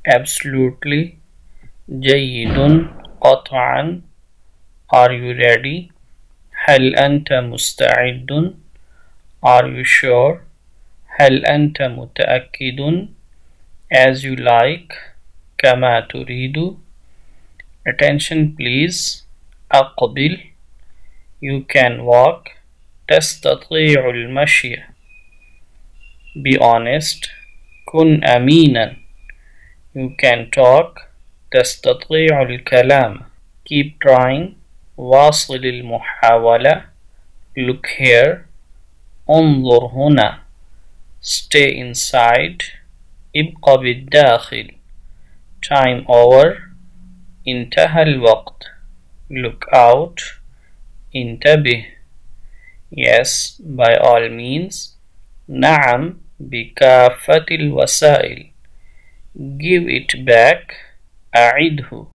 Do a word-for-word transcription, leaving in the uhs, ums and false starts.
Absolutely. جيد قطعا. Are you ready? هل أنت مستعد? Are you sure? هل أنت متأكد? As you like. كما تريد. Attention please. أقبل. You can walk. تستطيع المشي. Be honest. كن أمينا. You can talk. تستطيع الكلام. Keep trying. واصل المحاولة. Look here. انظر هنا. Stay inside. ابق بالداخل. Time over. انتهى الوقت. Look out. انتبه. Yes, by all means. نعم بكافة الوسائل. Give it back. أعده.